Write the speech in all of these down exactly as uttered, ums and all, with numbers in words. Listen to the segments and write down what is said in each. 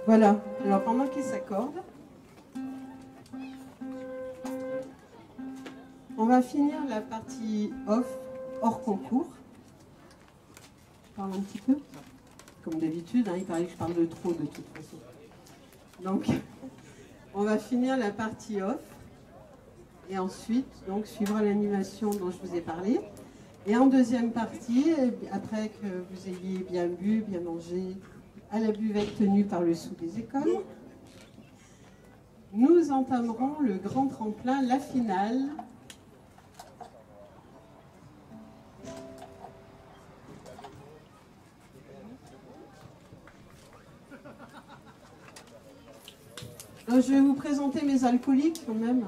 Voilà, alors pendant qu'ils s'accordent, on va finir la partie off, hors concours. Je parle un petit peu, comme d'habitude, hein, il paraît que je parle de trop de toute façon. Donc, on va finir la partie off, et ensuite, donc, suivra l'animation dont je vous ai parlé. Et en deuxième partie, après que vous ayez bien bu, bien mangé, à la buvette tenue par le sou des écoles, nous entamerons le grand tremplin, la finale. Donc, je vais vous présenter mes alcooliques quand même.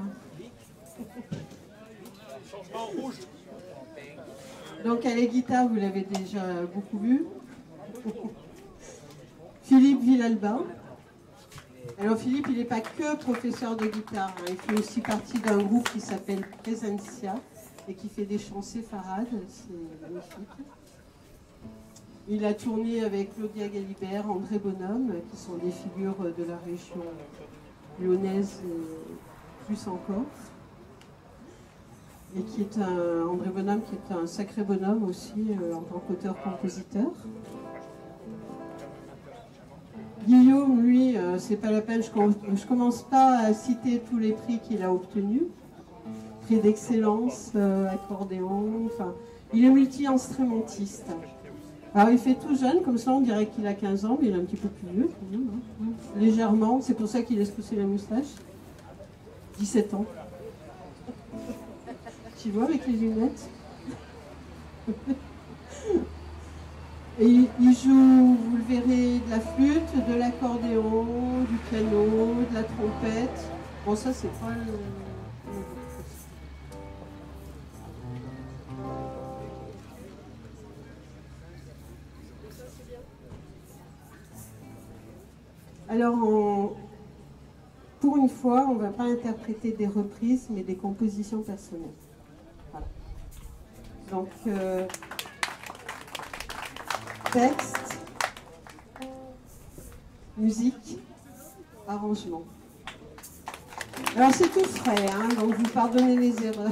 Changement rouge. Donc à la guitare, vous l'avez déjà beaucoup vu. Philippe Villalba. Alors Philippe, il n'est pas que professeur de guitare, hein. Il fait aussi partie d'un groupe qui s'appelle Presencia et qui fait des chants séfarades, c'est magnifique. Il a tourné avec Claudia Galibert, André Bonhomme, qui sont des figures de la région lyonnaise et plus encore. Et qui est un, André Bonhomme, qui est un sacré bonhomme aussi euh, en tant qu'auteur-compositeur. Guillaume, lui, euh, c'est pas la peine, je, je commence pas à citer tous les prix qu'il a obtenus. Prix d'excellence, euh, accordéon, enfin, il est multi-instrumentiste. Alors il fait tout jeune, comme ça on dirait qu'il a quinze ans, mais il est un petit peu plus vieux, quand même, hein. Légèrement, c'est pour ça qu'il laisse pousser la moustache. dix-sept ans. Tu vois avec les lunettes. Et il, il joue, vous le verrez, de la flûte, de l'accordéon, du piano, de la trompette. Bon, ça c'est pas le... Alors, on... pour une fois, on ne va pas interpréter des reprises, mais des compositions personnelles. Voilà. Donc, euh... texte, musique, arrangement. Alors c'est tout frais, hein, donc vous pardonnez les erreurs.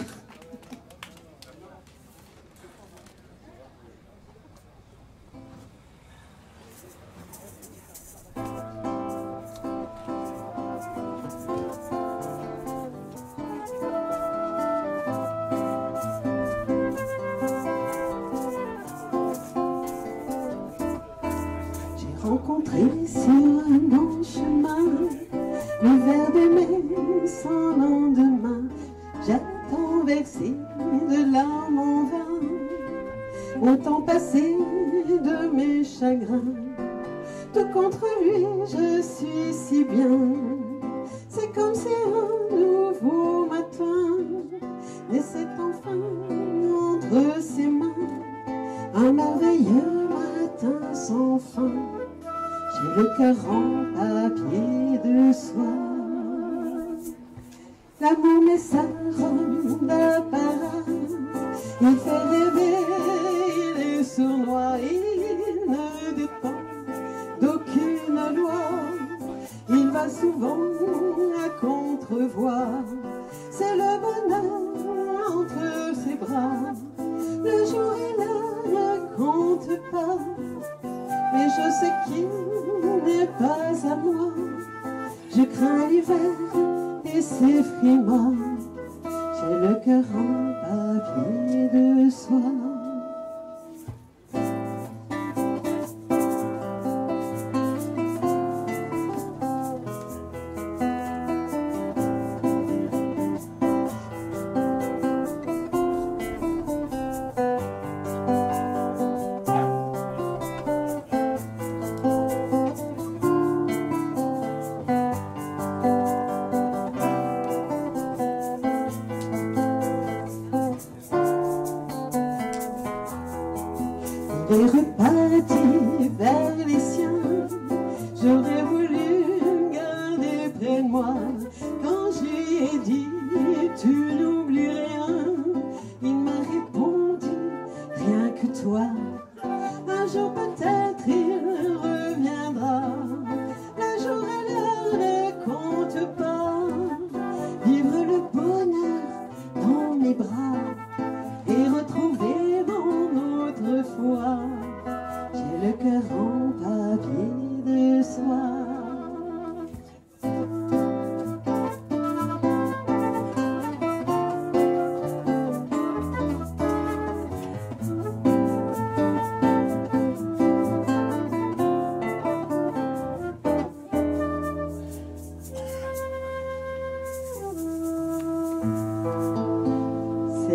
Rencontré sur un bon chemin, le verre d'aimer sans lendemain. J'attends versé de larmes en vain, au temps passé de mes chagrins. Tout contre lui, je suis si bien. C'est comme si un nouveau matin naissait enfin entre ses mains. Un merveilleux matin sans fin. J'ai le cœur en papier de soie. L'amour met sa robe d'apparat. Il fait rêver, il est sournois. Il ne dépend d'aucune loi. Il va souvent à contre-voix. C'est le bonheur entre ses bras. Le jour et l'heure ne comptent pas. Mais je sais qu'il n'est pas à moi. Je crains l'hiver et ses frimas. J'ai le cœur en papier de soie.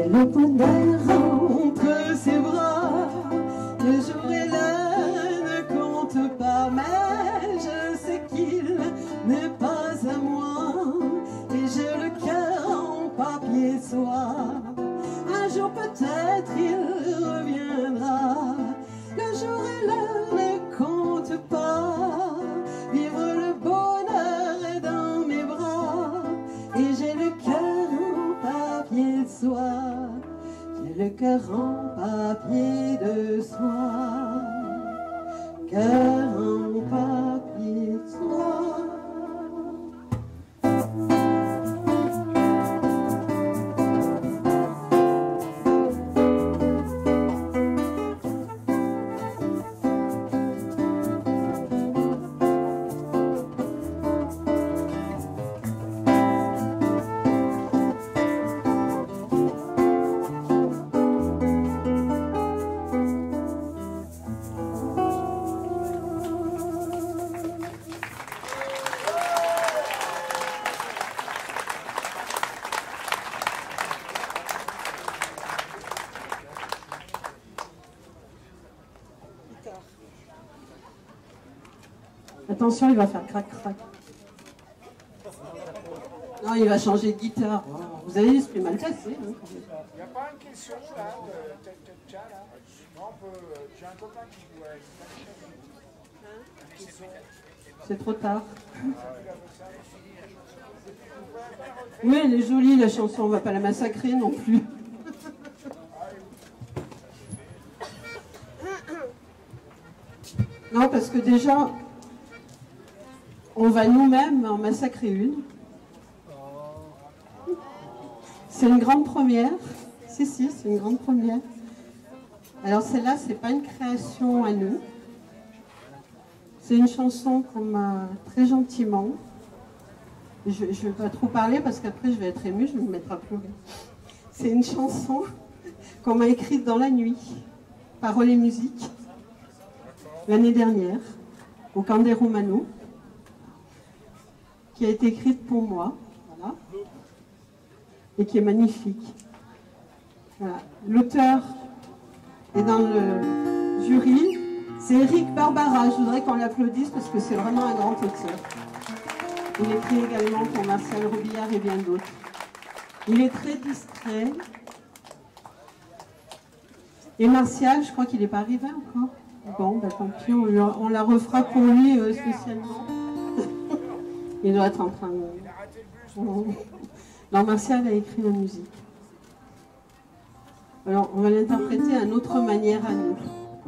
le bonheur entre ses bras. Le jour et l'heure ne comptent pas, mais je sais qu'il n'est pas à moi. Et j'ai le cœur en papier soie. Un jour peut-être il reviendra. Le jour et l'heure ne comptent pas. Vivre le bonheur est dans mes bras. Et j'ai le cœur en papier de soie. J'ai le cœur en papier de soie. Cœur en papier de soie. Attention, il va faire crac-crac. Non, il va changer de guitare. Vous avez l'esprit mal placé. Hein. Il n'y a pas une question là, de chat là. Non, on peut. J'ai un copain qui joue avec. C'est trop tard. Oui, elle est jolie la chanson, on va pas la massacrer non plus. Non, parce que déjà, on va nous-mêmes en massacrer une. C'est une grande première. Si, si, c'est une grande première. Alors celle-là, c'est pas une création à nous. C'est une chanson qu'on m'a très gentiment. Je ne vais pas trop parler parce qu'après je vais être émue, je vais me mettre à pleurer. C'est une chanson qu'on m'a écrite dans la nuit, paroles et musique, l'année dernière, au Candé Romano, qui a été écrite pour moi, voilà, et qui est magnifique. Voilà. L'auteur est dans le jury, c'est Eric Barbara. Je voudrais qu'on l'applaudisse parce que c'est vraiment un grand auteur. Il écrit également pour Martial Robillard et bien d'autres. Il est très distrait. Et Martial, je crois qu'il n'est pas arrivé encore. Bon, bah, tant pis, on, lui, on la refera pour lui euh, spécialement. Il doit être en train de... Non, Martial a écrit la musique. Alors, on va l'interpréter à notre manière à nous.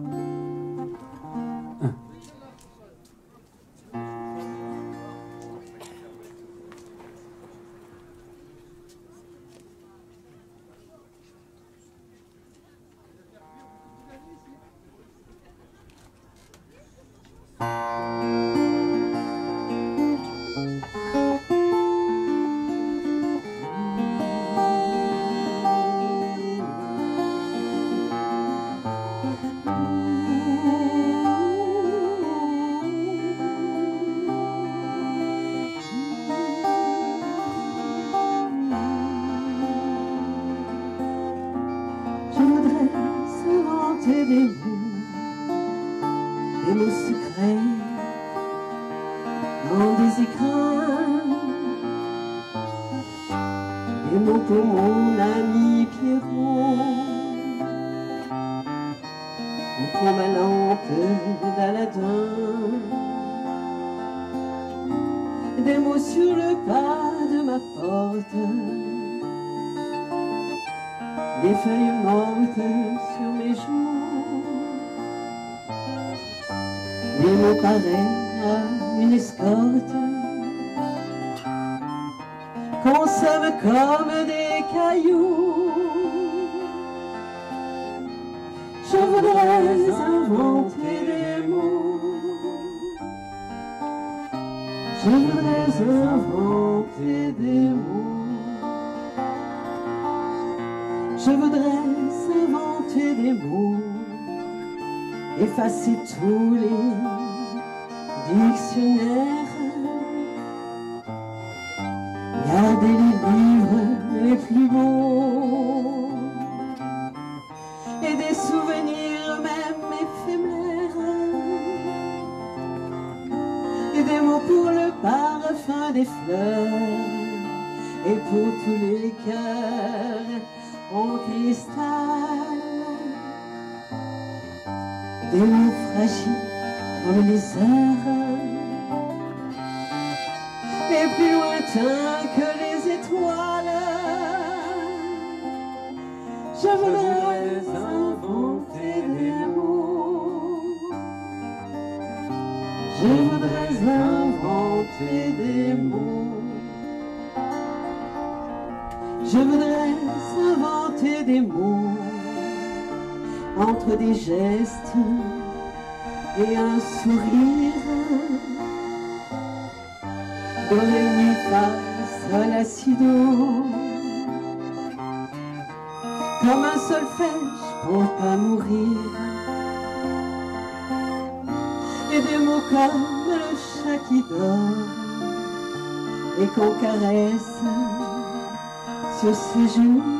Effacer tous les dictionnaires, garder les livres les plus beaux, des mots pour le parfum des fleurs et pour tous les cœurs en cristal. Des mots fragiles comme les heures et plus lointains que les étoiles. Je voudrais inventer des mots. Je voudrais inventer des mots. Je voudrais inventer des mots entre des gestes et un sourire. Do, ré, mi, fa, sol, la, si, do. Comme un solfège pour pas mourir. Et des mots comme le chat qui dort et qu'on caresse sur ses genoux.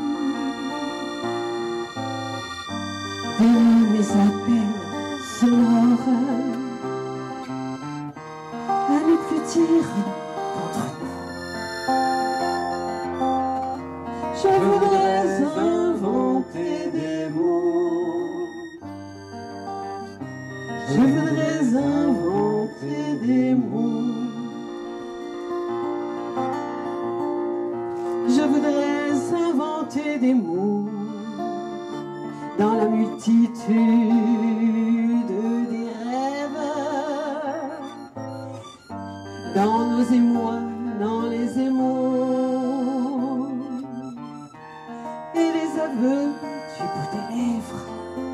Des mots, mes appels sonores à ne plus dire contre nous. Je voudrais inventer des mots. Je voudrais inventer des mots. Je voudrais inventer des mots dans la multitude des rêves, dans nos émois, dans les émaux et les aveux du bout des lèvres.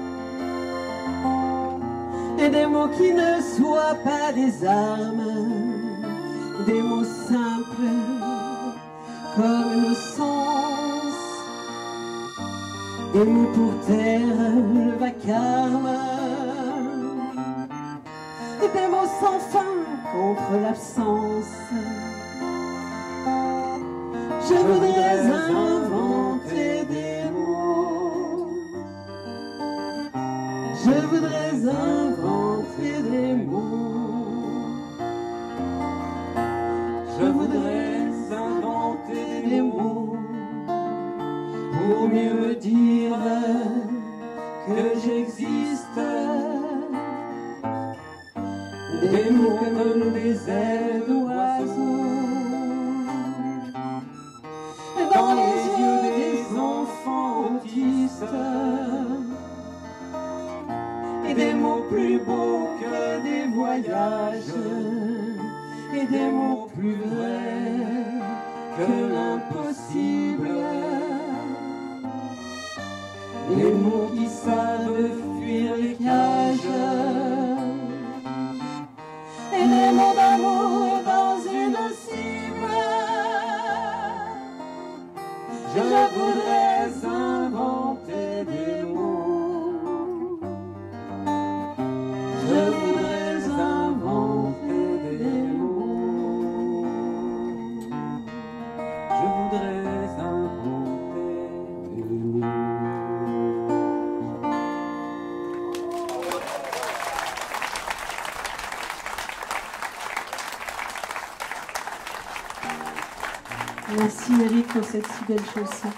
Et des mots qui ne soient pas des armes, des mots simples comme nos sens, des mots pour taire le vacarme, et des mots sans fin contre l'absence. Je voudrais inventer des mots. Je voudrais inventer des mots. Je voudrais inventer des mots pour mieux me dire que j'existe. Des mots comme des ailes d'oiseaux dans les yeux des enfants autistes. Et des mots plus beaux que des voyages, et des mots plus vrais que l'impossible. Des mots qui savent fuir les cages, et des mots d'amour dans une cible. Je voudrais inventer des mots. Je voudrais inventer des mots. Je voudrais inventer des mots. Merci Eric pour cette si belle chanson.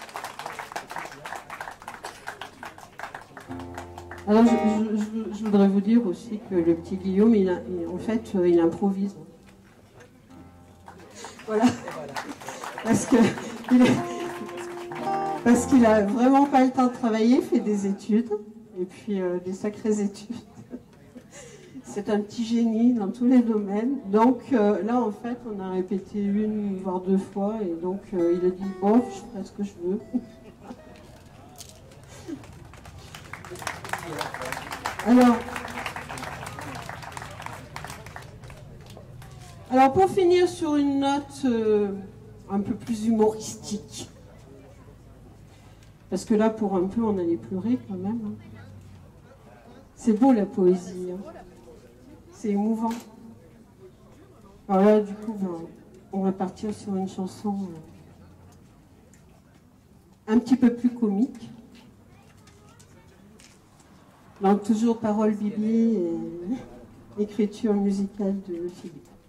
Alors je, je, je, je voudrais vous dire aussi que le petit Guillaume, il a, il, en fait, il improvise. Voilà. Parce que il est, parce qu'il a vraiment pas le temps de travailler, il fait des études, et puis euh, des sacrées études. C'est un petit génie dans tous les domaines. Donc euh, là, en fait, on a répété une, voire deux fois, et donc euh, il a dit « Bon, je ferai ce que je veux. » Alors, alors, pour finir sur une note euh, un peu plus humoristique, parce que là, pour un peu, on allait pleurer quand même. Hein. C'est beau la poésie. Hein. C'est émouvant. Alors là, du coup, ben, on va partir sur une chanson euh, un petit peu plus comique. Donc toujours paroles Bibi et écriture musicale de Philippe.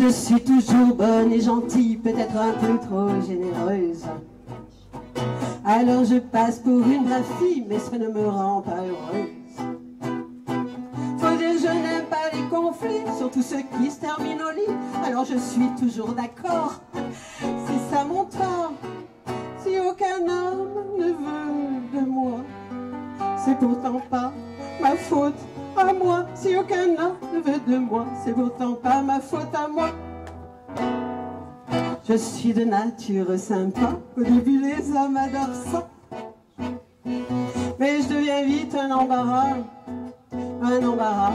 Je suis toujours bonne et gentille, peut-être un peu trop généreuse. Alors je passe pour une brave fille, mais ça ne me rend pas heureuse. Faut dire je n'aime pas les conflits, surtout ceux qui se terminent au lit. Alors je suis toujours d'accord, c'est ça mon tort. Si aucun homme ne veut de moi, c'est pourtant pas ma faute à moi. Si aucun homme ne veut de moi, c'est pourtant pas ma faute à moi. Je suis de nature sympa, au début les hommes adorent ça. Mais je deviens vite un embarras, un embarras.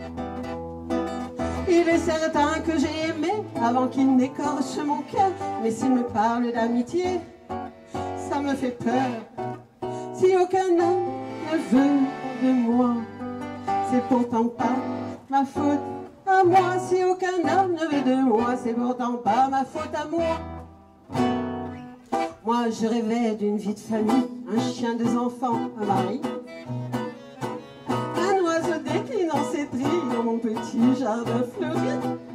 Il est certain que j'ai aimé avant qu'il n'écorche mon cœur. Mais s'il me parle d'amitié, ça me fait peur. Si aucun homme ne veut de moi, c'est pourtant pas ma faute à moi. Si aucun homme ne veut de moi, c'est pourtant pas ma faute à moi. Moi je rêvais d'une vie de famille, un chien, deux enfants, un mari, un oiseau déclinant ses trilles dans mon petit jardin fleuri.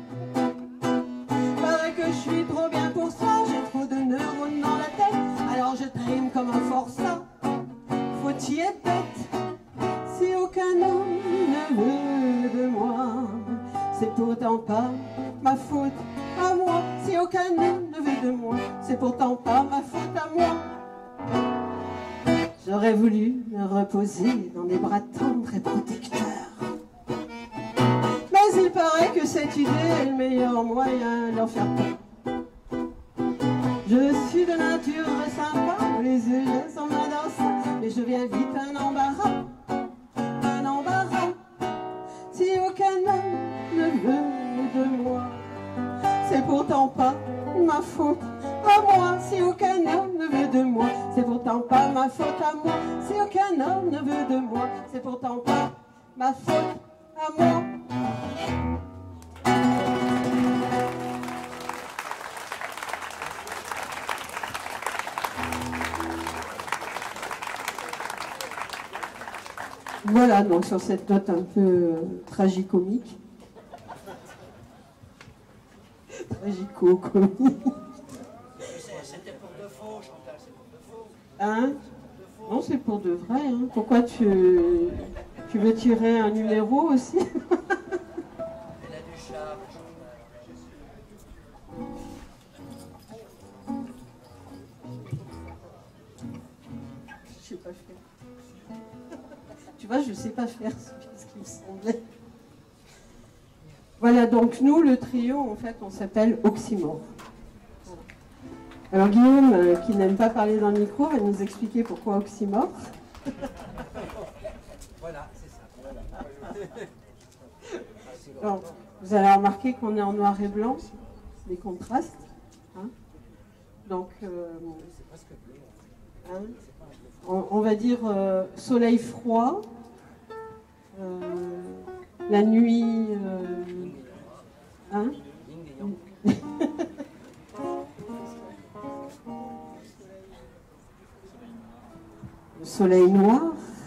Paraît que je suis trop bien pour ça, j'ai trop de neurones dans la tête. Alors je trime comme un forçat, faut y être bête. Si aucun homme ne veut de moi, c'est pourtant pas ma faute à moi. Si aucun homme ne veut de moi, c'est pourtant pas ma faute à moi. J'aurais voulu me reposer dans des bras tendres et protecteurs. Mais il paraît que cette idée est le meilleur moyen de leur faire peur. Je suis de nature sympa, les yeux sont ma danse, mais je viens vite un embarras, un embarras. Si aucun homme ne veut de moi, c'est pourtant pas ma faute à moi. Si aucun homme ne veut de moi, c'est pourtant pas ma faute à moi. Si aucun homme ne veut de moi, c'est pourtant pas ma faute à moi. Voilà, donc sur cette note un peu euh, tragicomique. Tragico-comique. C'était pour de faux, Chantal, c'est pour de faux. Hein? Non, c'est pour de vrai. Hein. Pourquoi tu, tu veux tirer un numéro aussi? Elle a du charme, Chantal. Je sais pas faire. Tu vois, je sais pas faire ce qui me semblait. Voilà, donc nous, le trio, en fait, on s'appelle Oxymore. Alors Guillaume, euh, qui n'aime pas parler dans le micro, va nous expliquer pourquoi Oxymore. Voilà, c'est ça. Alors, vous allez remarquer qu'on est en noir et blanc, des contrastes. Hein. Donc, euh, hein, on, on va dire euh, soleil froid, euh, la nuit... Euh, hein. Le soleil noir.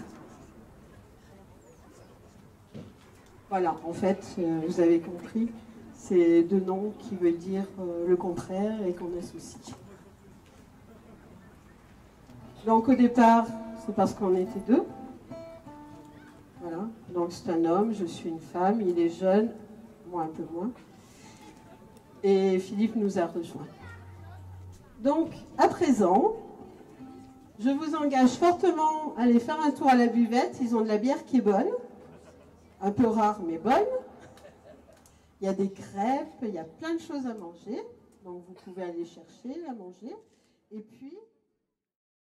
Voilà, en fait, euh, vous avez compris, c'est deux noms qui veulent dire euh, le contraire et qu'on associe. Donc au départ, c'est parce qu'on était deux. Voilà, donc c'est un homme, je suis une femme, il est jeune, moi un peu moins. Et Philippe nous a rejoints. Donc, à présent, je vous engage fortement à aller faire un tour à la buvette. Ils ont de la bière qui est bonne, un peu rare mais bonne. Il y a des crêpes, il y a plein de choses à manger. Donc vous pouvez aller chercher à manger. Et puis...